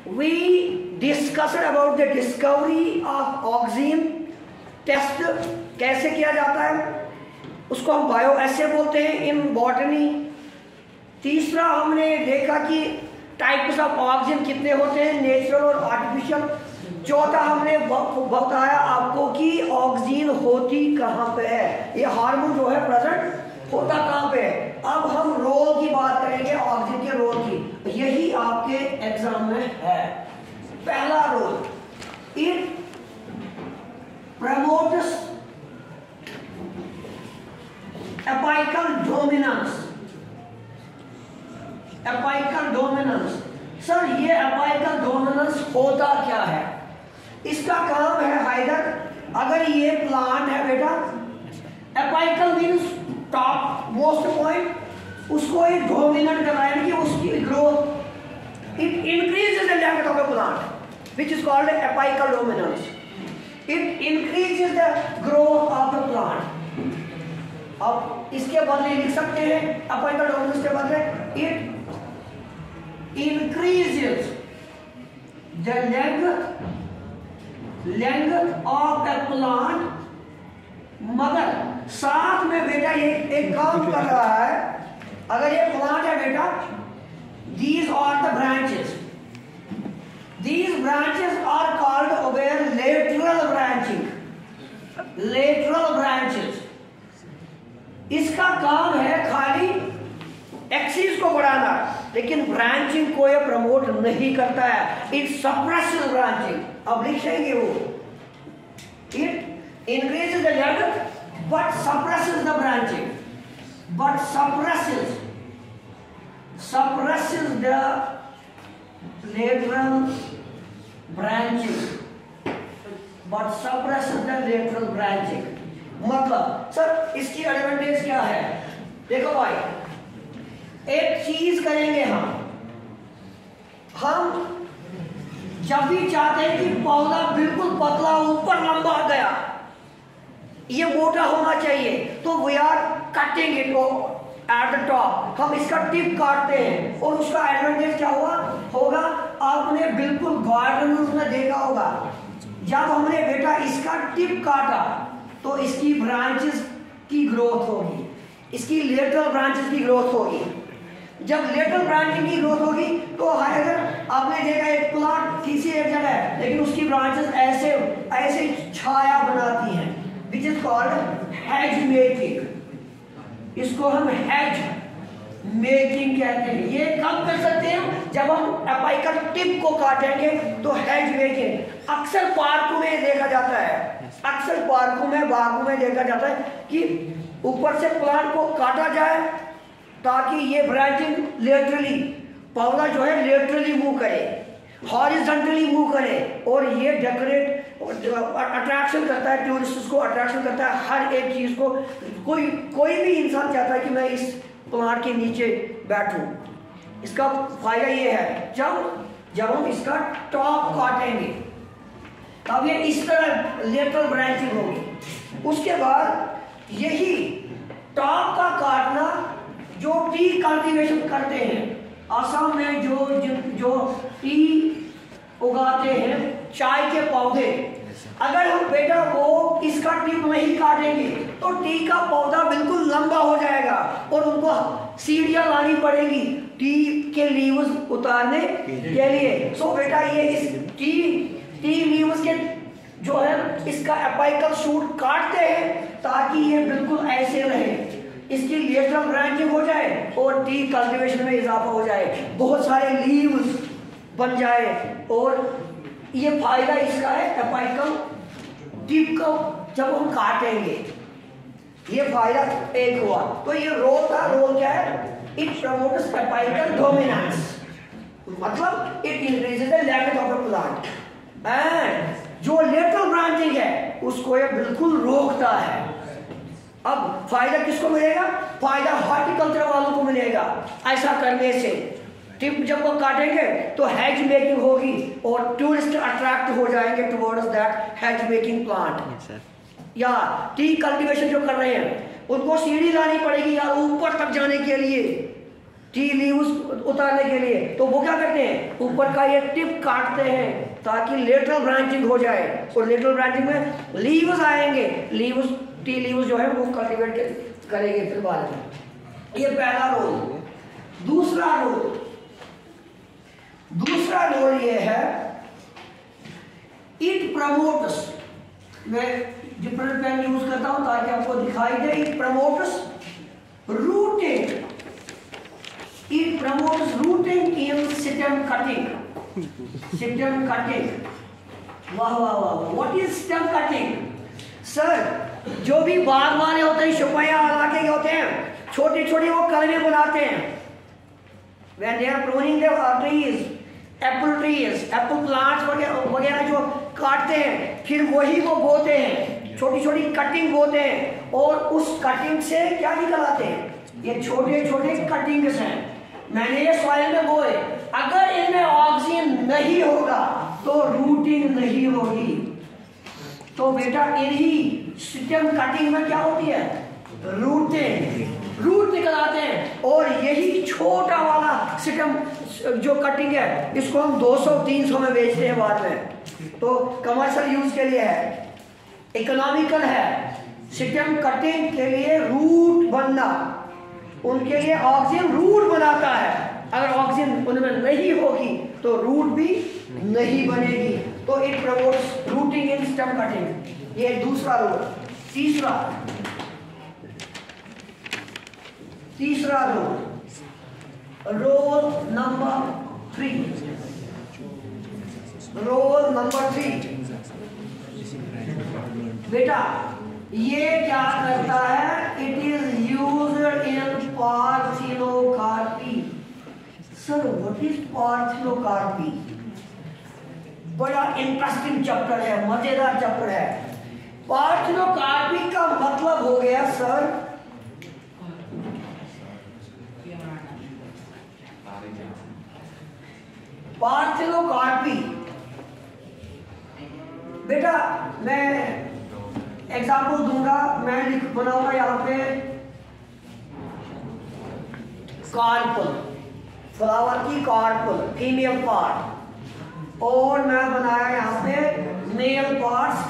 we discussed about the discovery of oxygen test कैसे किया जाता है, उसको हम बायो एसे बोलते हैं इन बॉटनी। तीसरा हमने देखा कि टाइप्स ऑफ ऑक्सीजन कितने होते हैं, नेचुरल और आर्टिफिशियल। चौथा हमने बताया आपको कि ऑक्सीजन होती कहाँ पे है, ये हार्मोन जो है प्रेजेंट होता कहाँ पे है। अब हम रोल की बात करेंगे, ऑक्सीजन के रोल की, यही आपके एग्जाम में है। पहला role, it promotes apical dominance. Apical dominance, sir ये एपाइकल डोमिनेंस होता क्या है? इसका काम है हाइडर, अगर ये प्लांट है बेटा, apical means top most point, उसको एक डोमिनेंट कराएंगे, उसकी growth, it increases the length of the plant which is called apical dominance. It increases the growth of the plant. अब इसके बदले लिख सकते हैं एपाइकल डोमिनेंस के बदले, it increases the length of the plant, मगर साथ में बेटा ये एक काम कर रहा है। अगर ये प्लांट है बेटा, these are the branches, these branches are called over lateral branching, lateral branches। इसका काम है खाली एक्सिस को बढ़ाना, लेकिन ब्रांचिंग को ये प्रमोट नहीं करता है, इट सप्रेसेस ब्रांचिंग। अब लिखेंगे वो, it increases the length but suppresses the branching, but suppresses the lateral branching, but suppresses the lateral branching. मतलब सर इसकी एडवांटेज क्या है? देखो भाई, एक चीज करेंगे हम जब भी चाहते हैं कि पौधा बिल्कुल पतला ऊपर लंबा गया, ये मोटा होना चाहिए, तो we are cutting it at the top, हम इसका टिप काटते हैं। और उसका एडवांटेज क्या होगा? आपने बिल्कुल गार्डन में देखा होगा, जब हमने बेटा इसका टिप काटा तो इसकी ब्रांचेस की ग्रोथ होगी, इसकी लेटरल ब्रांचेस की ग्रोथ होगी। जब लेटरल ब्रांचिंग की ग्रोथ होगी तो अगर आपने देखा एक प्लांट किसी एक जगह है, लेकिन उसकी ब्रांचेस ऐसे ऐसे छाया बनाती हैं, which is called hedge making. इसको हम हेज मेकिंग कहते हैं। ये कब कर सकते हैं? जब हम एपाइकल टिप को काटेंगे तो हेज मेकिंग। अक्सर पार्कों में देखा जाता है, अक्सर पार्कों में बागों में देखा जाता है कि ऊपर से प्लांट को काटा जाए ताकि ये ब्रांचिंग लेटरली, पौधा जो है लेटरली मूव करे, हॉरिजॉन्टली मूव करे, और ये डेकोरेट अट्रैक्शन करता है, टूरिस्ट को अट्रैक्शन करता है हर एक चीज को। कोई भी इंसान चाहता है कि मैं इस प्लांट के नीचे बैठूं। इसका फायदा ये है, जब हम इसका टॉप काटेंगे तब ये इस तरह लेटरल ब्रांचिंग होगी। उसके बाद यही टॉप का काटना जो टी कल्टीवेशन करते हैं, असम में जो टी उगाते हैं, चाय के पौधे, अगर हम बेटा वो इसका टिप नहीं काटेंगे तो टी का पौधा बिल्कुल लंबा हो जाएगा और उनको सीढ़ियां लानी पड़ेगी टी के लीव्स उतारने के लिए। सो बेटा ये इस टी लीव्स के जो है इसका एपाइकल शूट काटते हैं ताकि ये बिल्कुल ऐसे रहे, इसकी लेटरल ब्रांचिंग हो जाए और टी कल्टीवेशन में इजाफा हो जाए, बहुत सारे लीव्स बन जाए। और ये फायदा इसका है एपाइकल टिप को जब हम काटेंगे, ये फायदा एक हुआ। तो ये रोल था, रोल क्या है? इट प्रमोट्स एपाइकल डोमिनेंस, मतलब it increases the length of the plant, and जो लेटरल ब्रांचिंग है उसको ये बिल्कुल रोकता है। अब फायदा किसको मिलेगा? फायदा हॉर्टिकल्चर वालों को मिलेगा। ऐसा करने से टिप जब वो काटेंगे तो हेज मेकिंग होगी और टूरिस्ट अट्रैक्ट हो जाएंगे towards that hedge making plant. या टी कल्टीवेशन जो कर रहे हैं उनको सीढ़ी लानी पड़ेगी यार ऊपर तक जाने के लिए, टी लीव्स उतारने के लिए, तो वो क्या करते हैं, ऊपर का ये टिप काटते हैं ताकि लेटरल ब्रांचिंग हो जाए, और लेटरल ब्रांचिंग में लीव्स आएंगे, लीव्स टी लीव्स जो है वो कल्टीवेट करेंगे फिर बाद में। ये पहला रोल। दूसरा रोल ये है, इट प्रमोट्स, मैं डिफरेंट पेन यूज करता हूं ताकि आपको दिखाई दे। It promotes rooting, it promotes rooting in stem cutting. Stem cutting, वाह वाह वाह, what is stem cutting? Sir जो भी बाग वाले होते हैं, शुपैया इलाके के होते हैं, छोटी छोटी वो कलमें बनाते हैं। When they are pruning the trees, apple plants वगैरह जो काटते हैं, फिर वही वो बोते हैं, छोटी छोटी कटिंग बोते हैं, और उस कटिंग से क्या निकल आते हैं, ये छोटे छोटे कटिंग्स हैं। मैंने ये सॉइल में बोए, अगर इनमें ऑक्सीजन नहीं होगा तो रूटिंग नहीं होगी। तो बेटा इन्हीं स्टेम कटिंग में क्या होती है, रूट निकल आते हैं। और यही छोटा वाला स्टेम जो कटिंग है, इसको हम 200-300 में बेचते हैं बाद में, तो कमर्शियल यूज के लिए है, इकोनॉमिकल है। स्टेम कटिंग के लिए रूट बनना, उनके लिए ऑक्सीजन रूट बनाता है, अगर ऑक्सीजन उनमें नहीं होगी तो रूट भी नहीं बनेगी। तो it promotes rooting in stem cutting, ये दूसरा रोल। तीसरा रोल नंबर 3। बेटा ये क्या करता है, it is used in parthenocarpy. Sir what is parthenocarpy? बड़ा इंटरेस्टिंग चैप्टर है, मजेदार चैप्टर है। पार्थिनोकार्पी का मतलब हो गया सर, पार्थिनोकार्पी, बेटा मैं एग्जाम्पल दूंगा, मैं बनाऊंगा यहाँ पे कार्पल, फ्लावर की कार्पल फीमेल पार्ट, और मैं बनाया यहाँ पे male part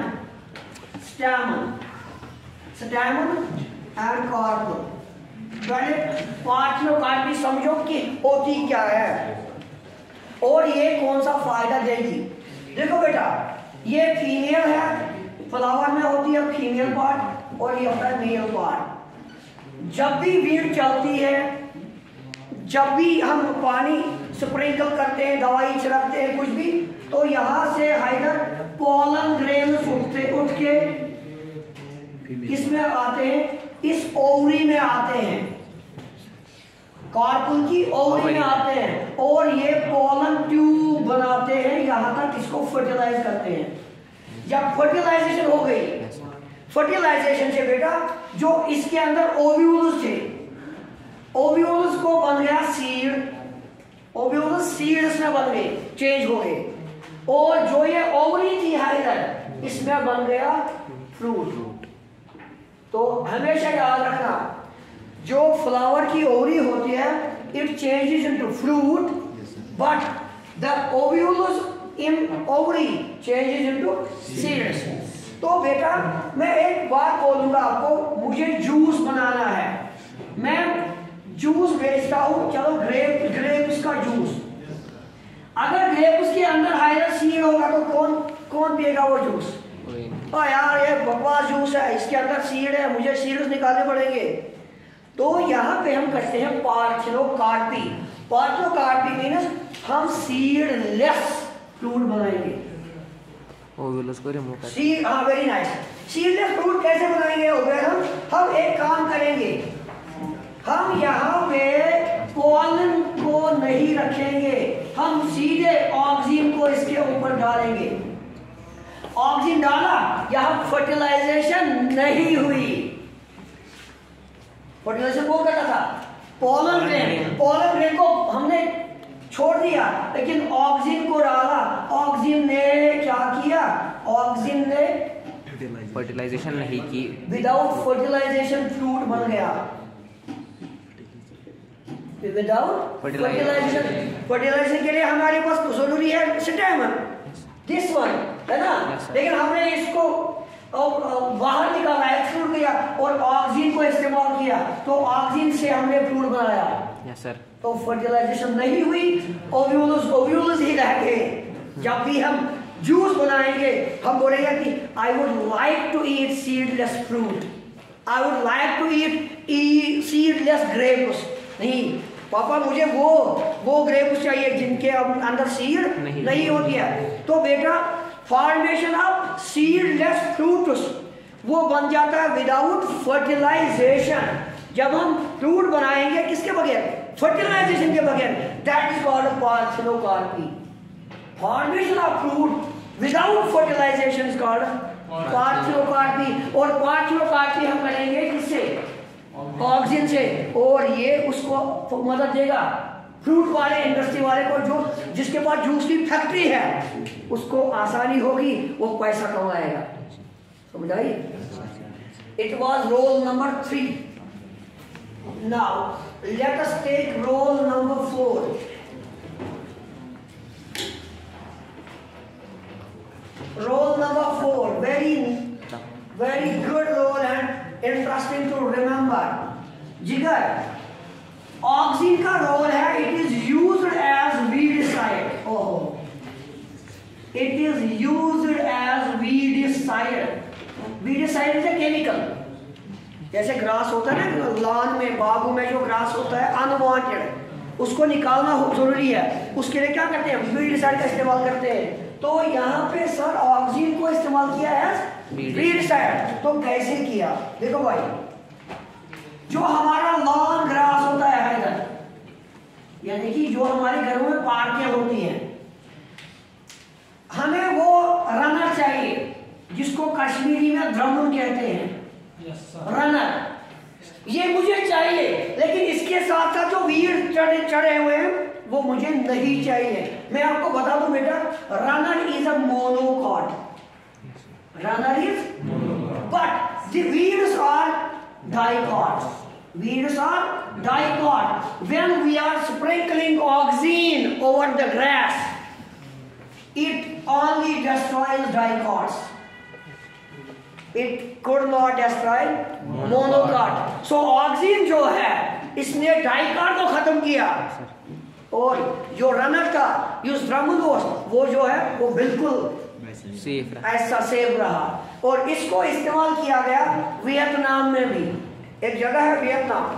stamen and carpel. पहले पार्थिनोकार्पी समझो कि होती क्या है और ये कौन सा फायदा देगी। देखो बेटा ये फीमेल है, फ्लावर में होती है फीमेल पार्ट, और ये होता है मेल पार्ट। जब भी वीड चलती है, जब भी हम पानी स्प्रिंकल करते हैं, दवाई छिड़कते हैं, कुछ भी, तो यहाँ से हाइडर पोलन ग्रेन्स उठ के इसमें आते हैं, इस ओवरी में आते हैं, कार्पल की ओवरी में आते हैं, और ये पोलन ट्यूब बनाते हैं, यहाँ तक इसको फर्टिलाइज करते हैं। जब फर्टिलाइजेशन हो गई, फर्टिलाइजेशन से बेटा जो इसके अंदर ओव्यूल्स थे, ओव्यूल्स को बन गया सीड, ओव्यूल्स सीड्स में बन गए, चेंज हो गए, और जो ये ओवरी थी हाइडर, इसमें बन गया फ्रूट। तो हमेशा याद रखना, जो फ्लावर की ओवरी होती है, it changes into fruit, but the ovules in ovary changes into seeds. तो बेटा मैं एक बात बोलूंगा आपको, मुझे जूस बनाना है, मैं जूस बेचता हूं, चलो ग्रेप्स का जूस। अगर ग्रेप्स के अंदर हाइडर सीड होगा तो कौन पिएगा वो जूस? ओ यार ये बकवास जूस है, इसके अंदर सीड है, मुझे सीड्स निकालने पड़ेंगे। तो यहाँ पे हम करते हैं पार्थिनोकार्पी। पार्थिनोकार्पी मीन्स हम सीडलेस फ्रूट बनाएंगे। सीड, हाँ वेरी नाइस। सीडलेस फ्रूट कैसे बनाएंगे? हो गए हम एक काम करेंगे, हम यहाँ पे पोलन को नहीं रखेंगे, हम सीधे ऑक्सीजन को इसके ऊपर डालेंगे। ऑक्सीजन डाला, यहाँ फर्टिलाइजेशन नहीं हुई। फर्टिलाइजेशन कौन करता था? पोलन ग्रेन को हमने छोड़ दिया, लेकिन ऑक्सीजन को डाला। ऑक्सीजन ने क्या किया? ऑक्सीजन ने फर्टिलाइजेशन नहीं की, विदाउट फर्टिलाइजेशन फ्रूट बन गया। Without fertilisation. फर्टिलाइजेशन के लिए हमारे पास तो जरूरी है स्टेमन, दिस वन, है ना? लेकिन हमने इसको बाहर निकाला, एक्सक्लूड किया और ऑक्सीजन को इस्तेमाल किया, तो ऑक्सीजन से हमने फ्रूट बनाया। Yes sir. तो फर्टिलाइजेशन नहीं हुई, ओव्यूल्स ही रह गए। जब भी हम जूस बनाएंगे हम बोलेंगे कि I would like to eat seedless fruit, I would like to eat seedless grapes. नहीं पापा, मुझे वो ग्रेप्स चाहिए जिनके अंदर सीड नहीं होती है। तो बेटा फॉर्मेशन ऑफ सीडलेस फ्रूट्स वो बन जाता है विदाउट फर्टिलाइजेशन। जब हम फ्रूट बनाएंगे किसके बगैर? फर्टिलाइजेशन के बगैर, that is called parthenocarpy. Formation of fruit without fertilization is called parthenocarpy. और पार्थिनोकार्पी हम करेंगे किससे? ऑक्सीजन से। और ये उसको मदद देगा फ्रूट वाले, इंडस्ट्री वाले को, जो जिसके पास जूस की फैक्ट्री है, उसको आसानी होगी, वो पैसा कमाएगा। समझ आई? It was role number 3। Now let us take role number 4। Role number 4, very good role and interesting to remember. Jigar, oxygen का रोल है, it is used as weedicide. ओहो, it is used as weedicide. Weedicide is a chemical. जैसे grass होता है ना, lawn में, बागों में जो ग्रास होता है अनवांटेड, उसको निकालना जरूरी है। उसके लिए क्या करते हैं? वीडिसाइड का इस्तेमाल करते हैं। तो यहाँ पे सर ऑक्सीजन को इस्तेमाल किया है वीडिसाइड। तो कैसे किया? देखो भाई, जो हमारा लॉन ग्रास होता है इधर, यानी कि जो हमारे घरों में पार्कियां होती हैं, हमें वो रनर चाहिए, जिसको कश्मीरी में द्रमुन कहते हैं। रनर ये मुझे चाहिए, लेकिन इसके साथ साथ जो वीड चढ़े हुए हैं वो मुझे नहीं चाहिए। मैं आपको बता दूं बेटा, runner is a monocot. Runner is monocot, but the weeds are dicot. Weeds are dicot. When we are sprinkling oxygen over the grass, it only destroys dicots. It could not destroy monocot. So oxygen जो है, इसने dicot को खत्म किया, और जो runner था, use ड्रमुनोस, वो जो है वो बिल्कुल ऐसा सेफ रहा। और इसको इस्तेमाल किया गया वियतनाम में भी। एक जगह है वियतनाम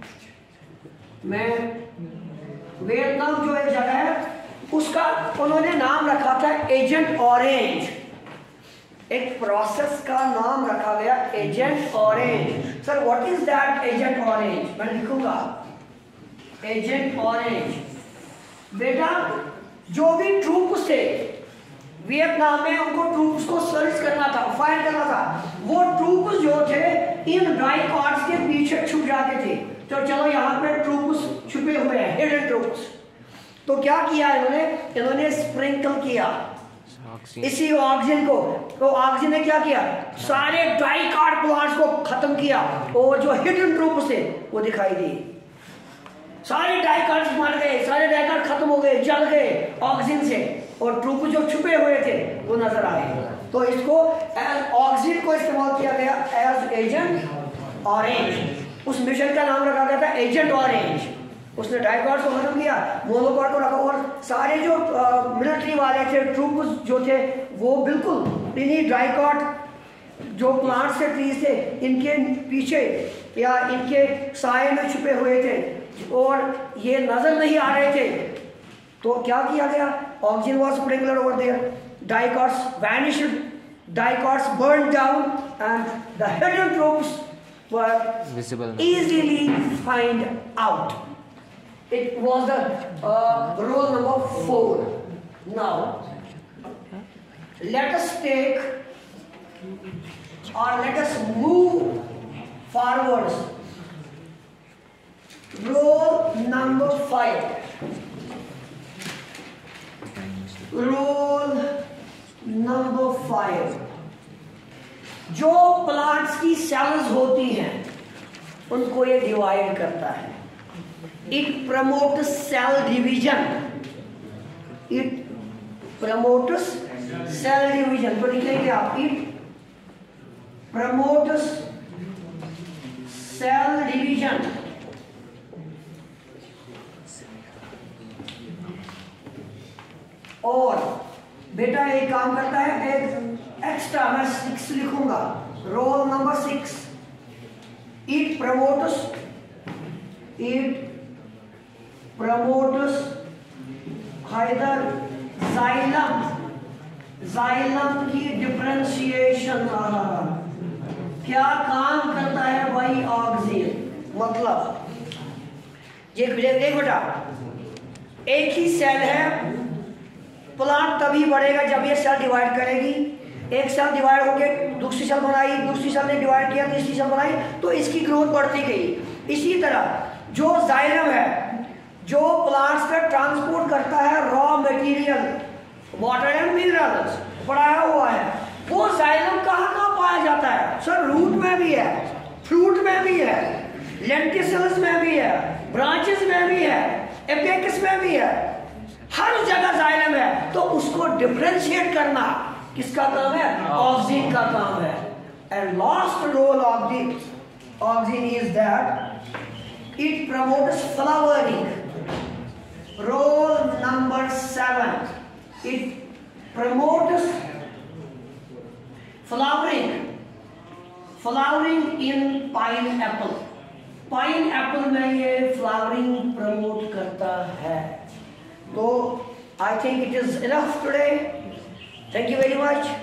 में, वियतनाम जो एक जगह है, उसका उन्होंने नाम रखा था एजेंट ऑरेंज। एक प्रोसेस का नाम रखा गया agent orange. Sir what is that agent orange? मैं लिखूंगा एजेंट ऑरेंज। बेटा जो भी ट्रूप्स थे वियतनाम में, उनको ट्रूप्स को सर्च करना था, फाइंड करना था। वो ट्रूप्स जो थे इन डाइकॉट्स के पीछे छुप जाते थे। तो चलो यहाँ पे ट्रूप्स छुपे हुए हैं, हिडन ट्रूप्स। तो क्या किया इन्होंने स्प्रिंकल किया इसी ऑक्सीजन को। तो ऑक्सीजन ने क्या किया? सारे डाइकॉट प्लांट्स को खत्म किया, और जो हिडन ट्रूप्स थे वो दिखाई दिए। सारे डाइकॉट्स मर गए, सारे डाइकॉट खत्म हो गए, जल गए ऑक्सीजन से, और ट्रूप जो छुपे हुए थे वो नजर आए। तो इसको एज ऑक्सीजन को इस्तेमाल किया गया एज एजेंट ऑरेंज। उस मिशन का नाम रखा गया था एजेंट ऑरेंज। उसने डाइकॉट को खत्म किया, मोनोकॉट को रखा, और सारे जो मिलिट्री वाले थे, ट्रूप जो थे, वो बिल्कुल इन्हीं डाइकॉट जो प्लांट्स के ट्रीज थे, इनके पीछे या इनके साए में छुपे हुए थे, और ये नजर नहीं आ रहे थे। तो क्या किया गया? Oxygen was sprinkled over there, dicots vanished, dicots burned down, and the hidden troops were visible, easily find out. It was the rule number 4. Now let us take, or let us move forwards. Rule number 5. Rule number 5. जो plants की sales होती हैं उनको ये divide करता है। It promotes cell division. It promotes cell division. तो लिखेंगे आप, it promotes cell division. और बेटा एक काम करता है, एक एक्स्ट्रा मैं 6 लिखूंगा, roll number 6. It promotes either xylem की डिफरेंशिएशन. क्या काम करता है भाई ऑक्सीजन? मतलब ये देख बेटा, एक ही सेल है, प्लांट तभी बढ़ेगा जब ये सेल डिवाइड करेगी. एक सेल डिवाइड होके दूसरी सेल बनाई, दूसरी सेल ने डिवाइड किया, तीसरी सेल बनाई, तो इसकी ग्रोथ बढ़ती गई. इसी तरह जो जाइलम है, जो प्लांट्स का ट्रांसपोर्ट करता है raw material, water and minerals पढ़ाया हुआ है, वो जाइलम कहाँ पाया जाता है? सर रूट में भी है, फ्रूट में भी है, लेंटिसल्स में भी है, ब्रांचेस में भी है, एपेक्स में भी है, हर जगह जाइलम है. तो उसको डिफरेंशिएट करना किसका काम है? ऑक्सीजन का काम है. And last role of the oxygen is that it promotes flowering. Roll number 7, it promotes flowering in pineapple. Pineapple में ये फ्लावरिंग प्रमोट करता है. So I think it is enough today. Thank you very much.